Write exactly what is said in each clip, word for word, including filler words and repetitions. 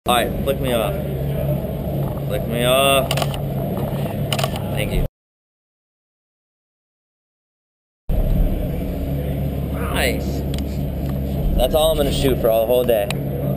Alright, flick me off. Flick me off. Thank you. Nice. That's all I'm gonna shoot for all the whole day.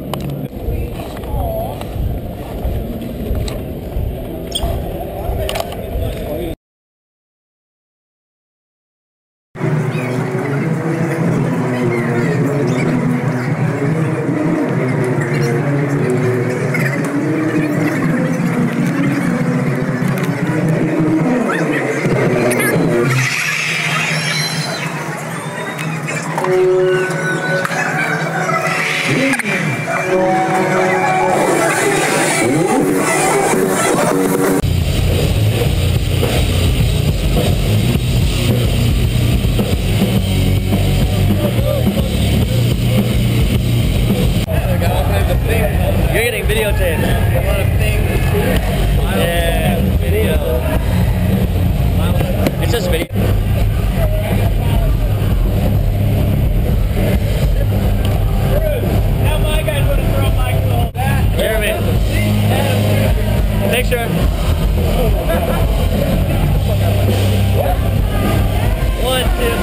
You're getting videotaped. Yeah, video. It's just video. Now my guys want to throw my goal back. Jeremy. Picture. One, two.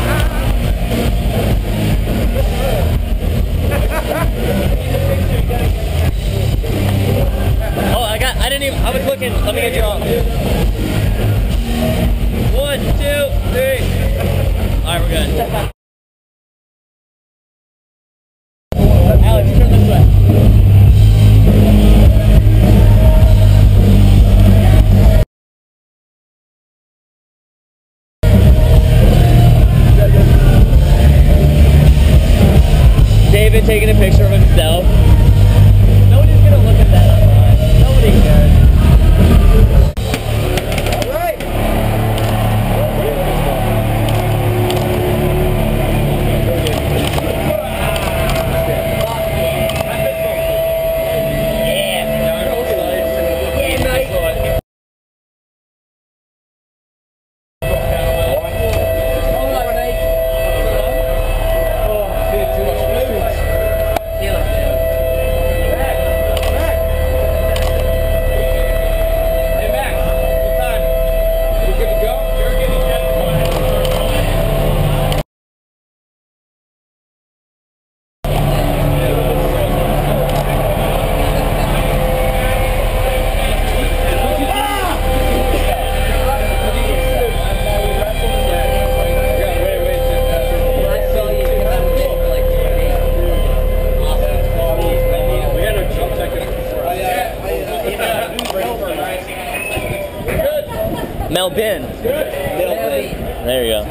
Oh, I got, I didn't even, I was looking, let me get you off. One, two, three. Alright, we're good. Alex, turn this way. David taking a picture of himself. Nobody's gonna look at that online. Nobody cares. Alright! Melbourne. There you go.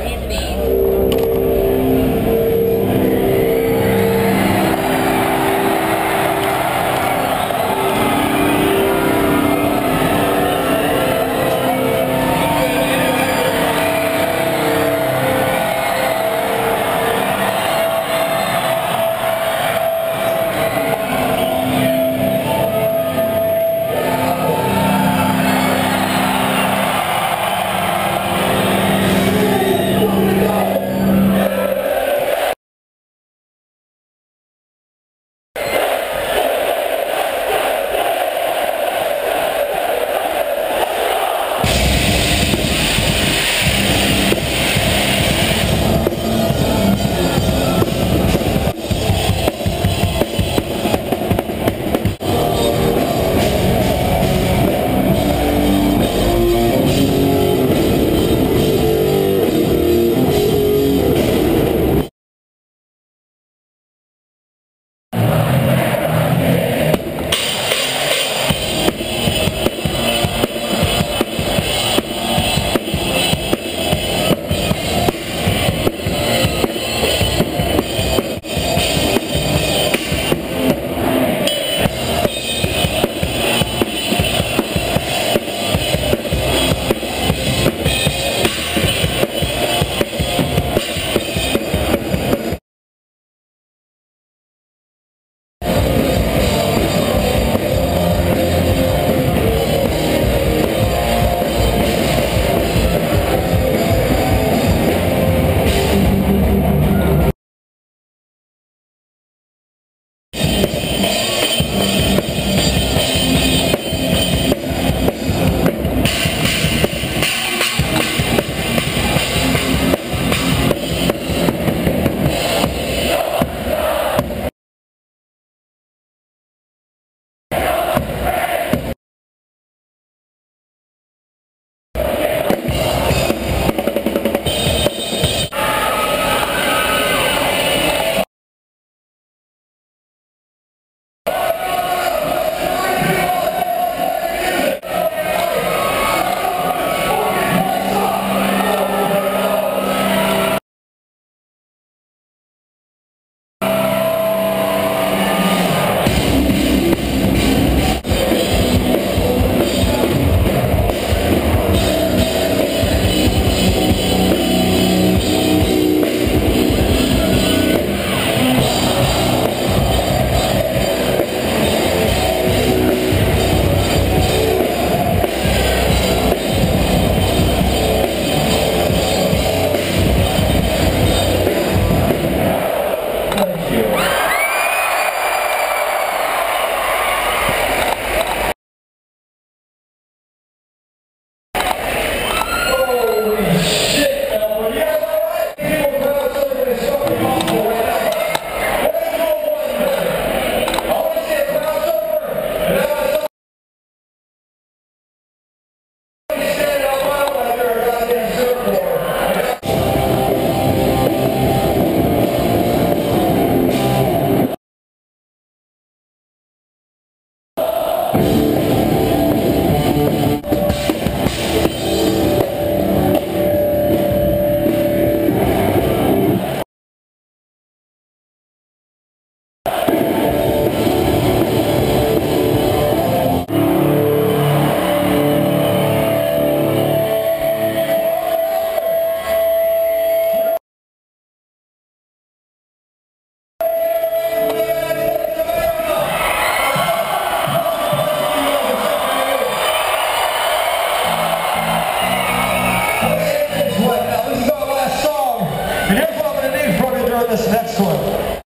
This next one.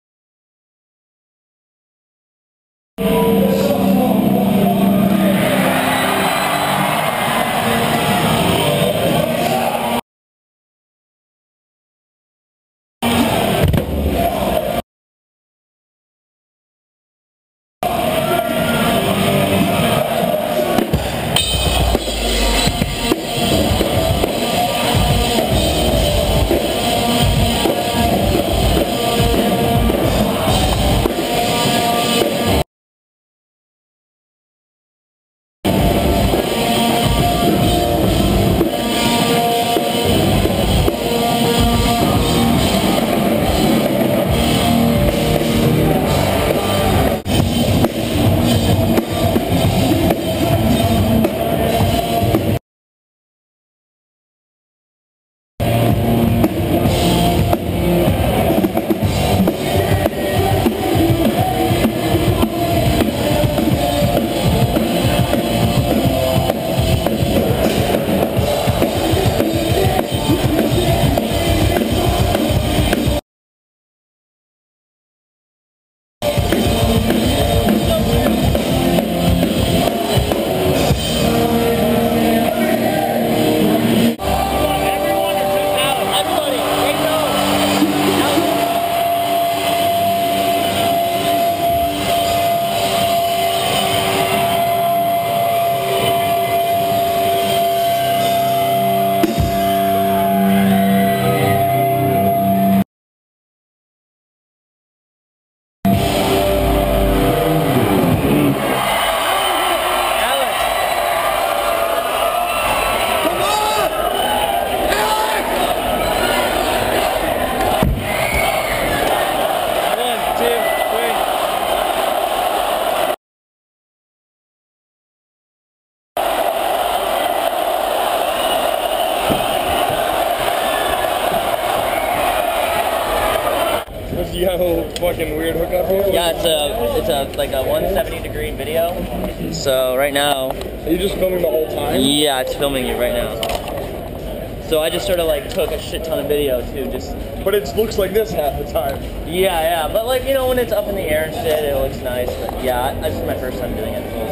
You have a fucking weird hookup here? Yeah, it's a it's a like a one seventy degree video. So right now, Are you just filming the whole time? yeah, it's filming you right now. So I just sort of like took a shit ton of video too, just But it looks like this half the time. yeah, yeah. But like you know when it's up in the air and shit, it looks nice. But yeah, this is my first time doing it.